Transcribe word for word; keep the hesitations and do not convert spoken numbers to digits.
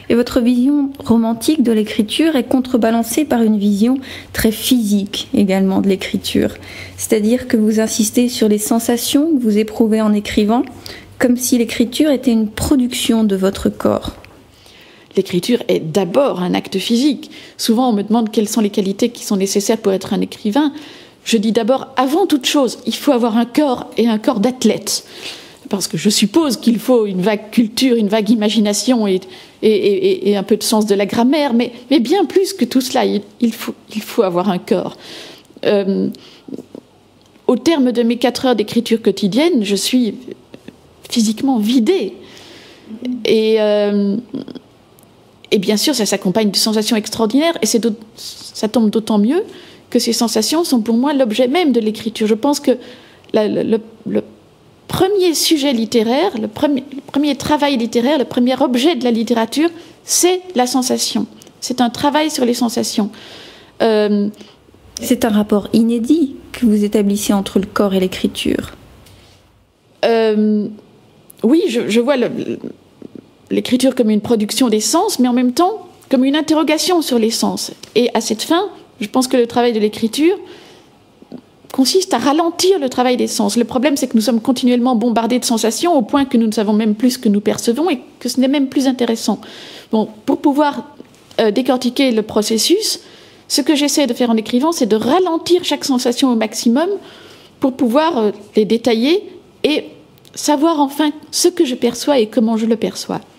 Et votre vision romantique de l'écriture est contrebalancée par une vision très physique également de l'écriture. C'est-à-dire que vous insistez sur les sensations que vous éprouvez en écrivant, comme si l'écriture était une production de votre corps. L'écriture est d'abord un acte physique. Souvent, on me demande quelles sont les qualités qui sont nécessaires pour être un écrivain. Je dis d'abord, avant toute chose, il faut avoir un corps et un corps d'athlète. Parce que je suppose qu'il faut une vague culture, une vague imagination et, et, et, et un peu de sens de la grammaire, mais, mais bien plus que tout cela, il, il, faut, il faut avoir un corps. Euh, au terme de mes quatre heures d'écriture quotidienne, je suis physiquement vidée. Et... Euh, Et bien sûr, ça s'accompagne de sensations extraordinaires, et c'est ça tombe d'autant mieux que ces sensations sont pour moi l'objet même de l'écriture. Je pense que la, le, le, le premier sujet littéraire, le premier, le premier travail littéraire, le premier objet de la littérature, c'est la sensation. C'est un travail sur les sensations. Euh, c'est un rapport inédit que vous établissez entre le corps et l'écriture. Euh, oui, je, je vois le... le l'écriture comme une production des sens, mais en même temps comme une interrogation sur les sens. Et à cette fin, je pense que le travail de l'écriture consiste à ralentir le travail des sens. Le problème, c'est que nous sommes continuellement bombardés de sensations au point que nous ne savons même plus ce que nous percevons et que ce n'est même plus intéressant. Bon, pour pouvoir euh, décortiquer le processus, ce que j'essaie de faire en écrivant, c'est de ralentir chaque sensation au maximum pour pouvoir euh, les détailler et savoir enfin ce que je perçois et comment je le perçois.